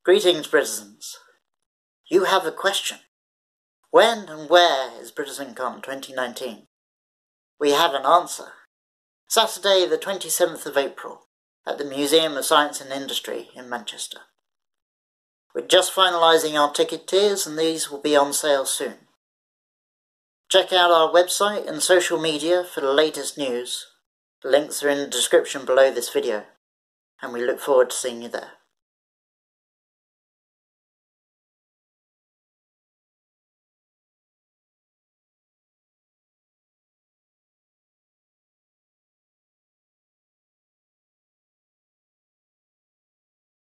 Greetings, Britizens. You have a question. When and where is BritizenCon 2019? We have an answer. Saturday the 27th of April at the Museum of Science and Industry in Manchester. We're just finalising our ticket tiers and these will be on sale soon. Check out our website and social media for the latest news. The links are in the description below this video, and we look forward to seeing you there.